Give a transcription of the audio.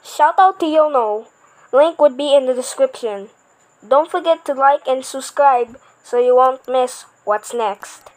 Shout out to YONO. Link would be in the description. Don't forget to like and subscribe so you won't miss what's next.